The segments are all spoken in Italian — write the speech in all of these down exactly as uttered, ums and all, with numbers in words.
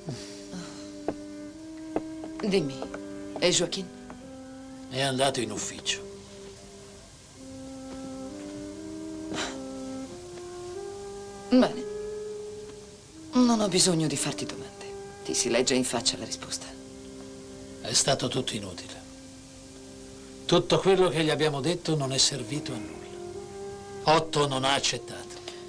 Dimmi, e Joaquin? È andato in ufficio. Bene. Non ho bisogno di farti domande. Ti si legge in faccia la risposta. È stato tutto inutile. Tutto quello che gli abbiamo detto non è servito a nulla. Otto non ha accettato.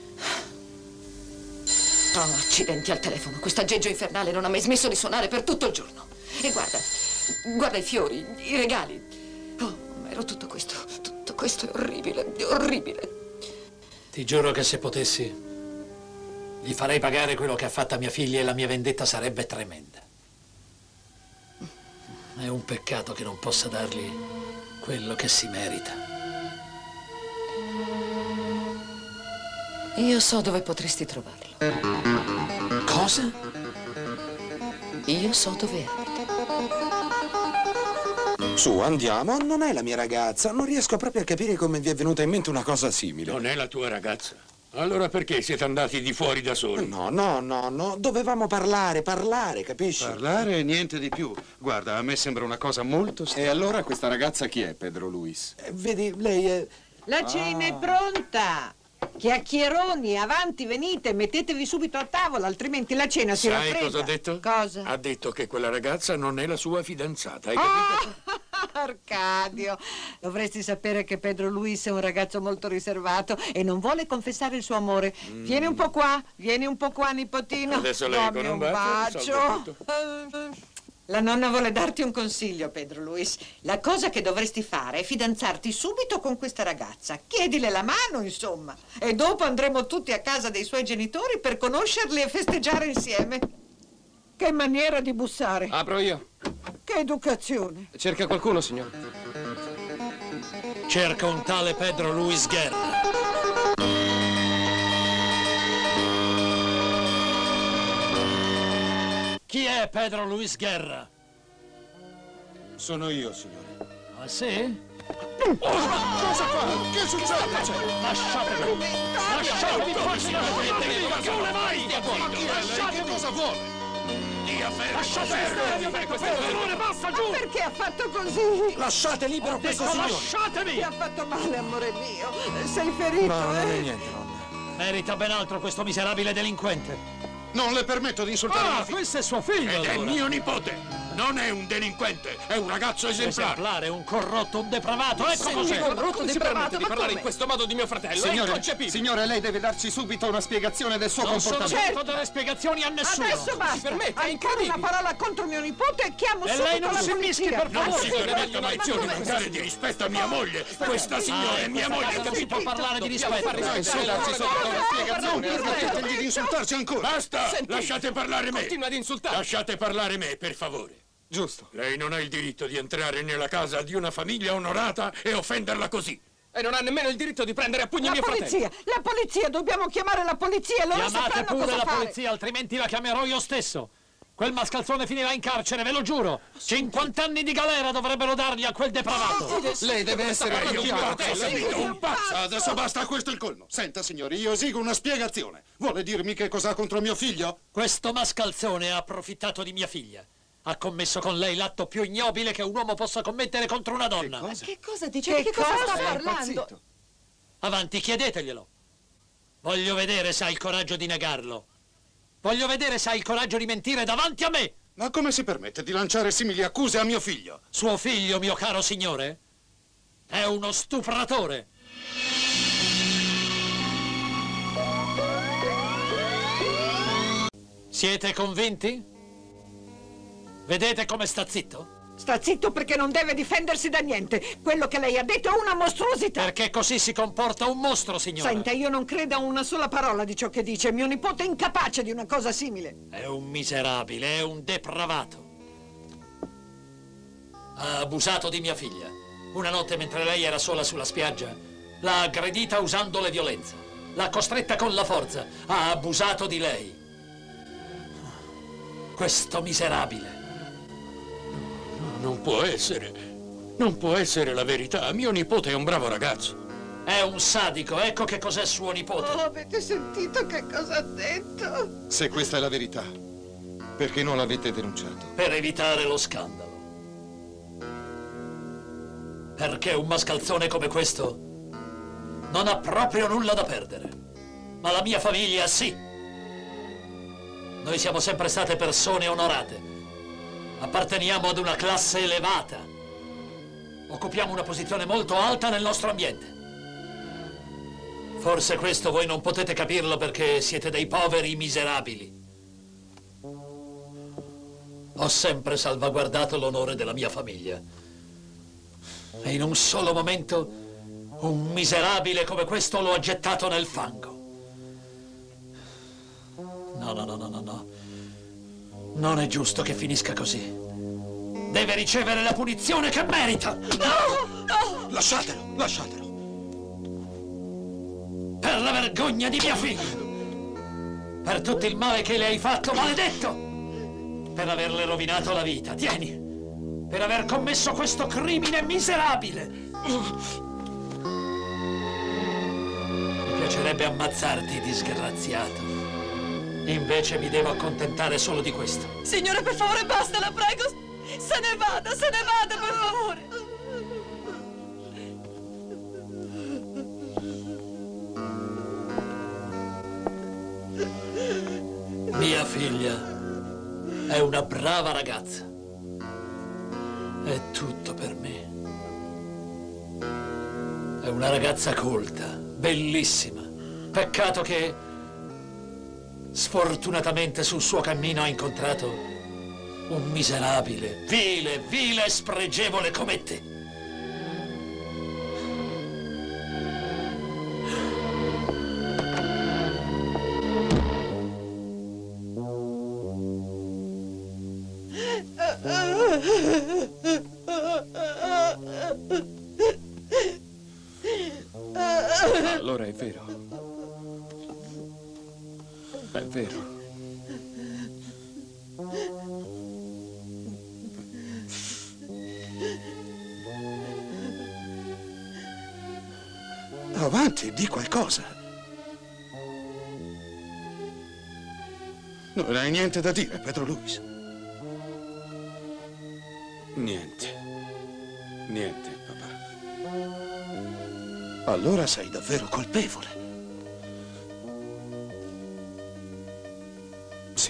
Oh, accidenti al telefono. Questo aggeggio infernale non ha mai smesso di suonare per tutto il giorno. E guarda, guarda i fiori, i regali. Oh, ero tutto questo. Tutto questo è orribile, è orribile. Ti giuro che se potessi, gli farei pagare quello che ha fatto a mia figlia e la mia vendetta sarebbe tremenda. È un peccato che non possa dargli quello che si merita. Io so dove potresti trovarlo. Cosa? Io so dove è. Su, andiamo. Non è la mia ragazza. Non riesco proprio a capire come vi è venuta in mente una cosa simile. Non è la tua ragazza? Allora perché siete andati di fuori da soli? No, no, no, no. Dovevamo parlare, parlare, capisci? Parlare e niente di più. Guarda, a me sembra una cosa molto strana. E allora questa ragazza chi è, Pedro Luis? Eh, vedi, lei è... La cena è pronta! Chiacchieroni, avanti, venite, mettetevi subito a tavola, altrimenti la cena si raffredda. Sai cosa ha detto? Cosa? Ha detto che quella ragazza non è la sua fidanzata, hai capito? Oh, Arcadio, dovresti sapere che Pedro Luis è un ragazzo molto riservato e non vuole confessare il suo amore. Mm. Vieni un po' qua, vieni un po' qua, nipotino. Adesso lei con un bacio. La nonna vuole darti un consiglio, Pedro Luis. La cosa che dovresti fare è fidanzarti subito con questa ragazza. Chiedile la mano, insomma. E dopo andremo tutti a casa dei suoi genitori per conoscerli e festeggiare insieme. Che maniera di bussare. Apro io. Che educazione. Cerca qualcuno, signore? Cerca un tale Pedro Luis Guerra. Chi è Pedro Luis Guerra? Sono io, signore. Ah, sì? Oh, cosa fa? Che succede? Lasciatemi! Lasciatemi! Dove vai? Che cosa vuole? Dia fermo! Lasciatemi! Per basta, giù! Ma perché ha fatto così? Lasciate libero questo signore! Lasciatemi! Ti ha fatto male, amore mio. Sei ferito, No, non è eh? niente, nonna. Merita ben altro questo miserabile delinquente. Non le permetto di insultare Ah, mia figlia. questo è suo figlio, Ed è allora. mio nipote! Non è un delinquente, è un ragazzo esemplare! Esemplare, un corrotto, un depravato, ecco cos'è! Come si permette di parlare in questo modo di mio fratello? Signore, signore, lei deve darci subito una spiegazione del suo Non sono comportamento. certo delle spiegazioni a nessuno! Adesso basta. permette, è Ancora una parola contro mio nipote e chiamo E subito lei non la si mischi, polizia. per Non favore! si permetta mai più di mancare di rispetto a mia moglie! Questa signora è mia moglie, Non si capito? può parlare di rispetto! Dai, su, darci subito una spiegazione. Permettegli di insultarci ancora. Basta! Lasciate parlare me! Continua ad insultare. Lasciate parlare me, per favore! Giusto. Lei non ha il diritto di entrare nella casa di una famiglia onorata e offenderla così! E non ha nemmeno il diritto di prendere a pugni La mio fratello. polizia, la polizia, dobbiamo chiamare la polizia, loro Chiamate sapranno pure cosa la fare. polizia, altrimenti la chiamerò io stesso! Quel mascalzone finirà in carcere, ve lo giuro! cinquanta anni di galera dovrebbero dargli a quel depravato! Lei deve essere Eh, io chiaro. ho capito, un pazzo! Adesso basta, questo è il colmo. Senta, signori, io esigo una spiegazione. Vuole dirmi che cosa ha contro mio figlio? Questo mascalzone ha approfittato di mia figlia. Ha commesso con lei l'atto più ignobile che un uomo possa commettere contro una donna. Che cosa? Che cosa dice? Che, che cosa sta Sei parlando? impazzito. Avanti, chiedeteglielo. Voglio vedere se ha il coraggio di negarlo. Voglio vedere se ha il coraggio di mentire davanti a me. Ma come si permette di lanciare simili accuse a mio figlio? Suo figlio, mio caro signore, è uno stupratore. Siete convinti? Vedete come sta zitto? Sta zitto perché non deve difendersi da niente. Quello che lei ha detto è una mostruosità. Perché così si comporta un mostro, signora. Senta, io non credo a una sola parola di ciò che dice. Mio nipote è incapace di una cosa simile. È un miserabile, è un depravato. Ha abusato di mia figlia. Una notte mentre lei era sola sulla spiaggia, l'ha aggredita usandole violenza. L'ha costretta con la forza. Ha abusato di lei. Questo miserabile. Non può essere. Non può essere la verità. Mio nipote è un bravo ragazzo. È un sadico, ecco che cos'è suo nipote. Oh, avete sentito che cosa ha detto? Se questa è la verità, Perché non l'avete denunciato? Per evitare lo scandalo. Perché un mascalzone come questo non ha proprio nulla da perdere. Ma la mia famiglia sì. Noi siamo sempre state persone onorate. Apparteniamo ad una classe elevata. Occupiamo una posizione molto alta nel nostro ambiente. Forse questo voi non potete capirlo perché siete dei poveri miserabili. Ho sempre salvaguardato l'onore della mia famiglia. E in un solo momento un miserabile come questo lo ha gettato nel fango. No, no, no, no, no, no. Non è giusto che finisca così. Deve ricevere la punizione che merita. No! No! Lasciatelo, lasciatelo. Per la vergogna di mia figlia. Per tutto il male che le hai fatto, maledetto. Per averle rovinato la vita, tieni. Per aver commesso questo crimine miserabile. Mi piacerebbe ammazzarti, disgraziato. Invece mi devo accontentare solo di questo. Signore, per favore, basta, la prego. Se ne vada, se ne vada, per favore. Mia figlia è una brava ragazza. È tutto per me. È una ragazza colta, bellissima. Peccato che sfortunatamente sul suo cammino ha incontrato un miserabile, vile, vile e spregevole come te. Allora è vero. È vero. Avanti, di qualcosa. Non hai niente da dire, Pedro Luis? Niente. Niente, papà. Allora sei davvero colpevole. Sì.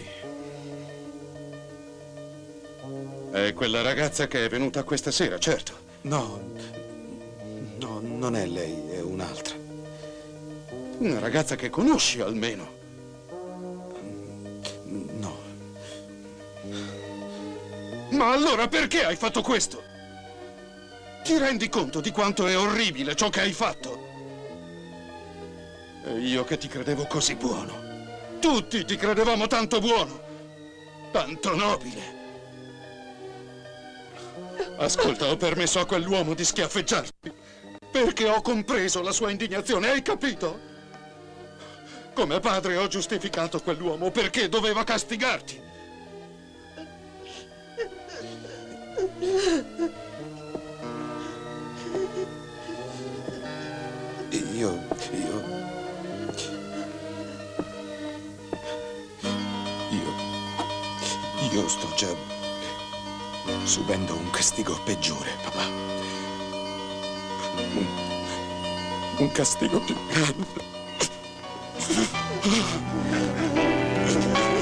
È quella ragazza che è venuta questa sera, certo. No, no, non è lei, è un'altra. Una ragazza che conosci almeno. No. Ma allora perché hai fatto questo? Ti rendi conto di quanto è orribile ciò che hai fatto? E io che ti credevo così buono. Tutti ti credevamo tanto buono, tanto nobile. Ascolta, ho permesso a quell'uomo di schiaffeggiarti perché ho compreso la sua indignazione, hai capito? Come padre ho giustificato quell'uomo perché doveva castigarti. Io, io... Io... Io sto già subendo un castigo peggiore, papà. Un, un castigo più grande.